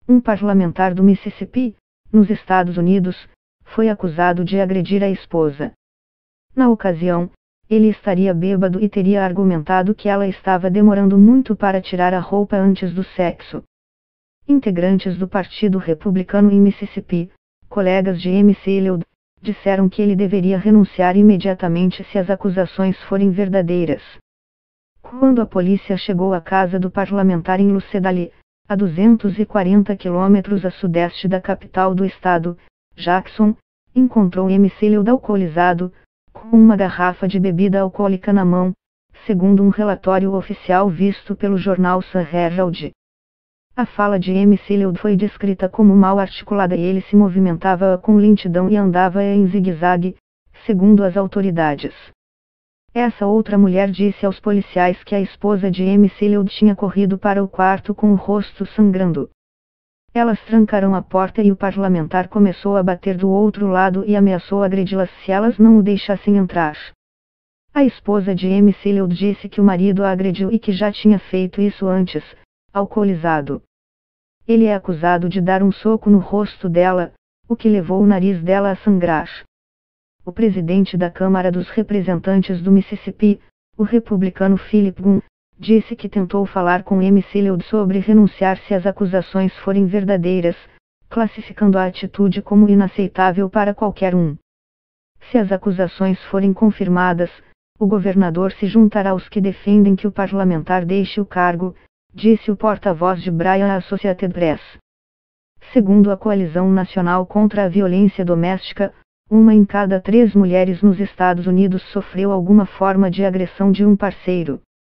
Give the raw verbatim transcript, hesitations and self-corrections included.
Um parlamentar do Mississippi, nos Estados Unidos, foi acusado de agredir a esposa. Na ocasião, ele estaria bêbado e teria argumentado que ela estava demorando muito para tirar a roupa antes do sexo. Integrantes do Partido Republicano em Mississippi, colegas de McLeod, disseram que ele deveria renunciar imediatamente se as acusações forem verdadeiras. Quando a polícia chegou à casa do parlamentar em Lucedale, a duzentos e quarenta quilômetros a sudeste da capital do estado, Jackson, encontrou McLeod alcoolizado, com uma garrafa de bebida alcoólica na mão, segundo um relatório oficial visto pelo jornal Sun Herald. A fala de McLeod foi descrita como mal articulada e ele se movimentava com lentidão e andava em zigue-zague, segundo as autoridades. Essa outra mulher disse aos policiais que a esposa de McLeod tinha corrido para o quarto com o rosto sangrando. Elas trancaram a porta e o parlamentar começou a bater do outro lado e ameaçou agredi-las se elas não o deixassem entrar. A esposa de McLeod disse que o marido a agrediu e que já tinha feito isso antes, alcoolizado. Ele é acusado de dar um soco no rosto dela, o que levou o nariz dela a sangrar. O presidente da Câmara dos Representantes do Mississippi, o republicano Philip Gunn, disse que tentou falar com McLeod sobre renunciar se as acusações forem verdadeiras, classificando a atitude como inaceitável para qualquer um. Se as acusações forem confirmadas, o governador se juntará aos que defendem que o parlamentar deixe o cargo, disse o porta-voz de Bryan à Associated Press. Segundo a Coalizão Nacional contra a Violência Doméstica, uma em cada três mulheres nos Estados Unidos sofreu alguma forma de agressão de um parceiro.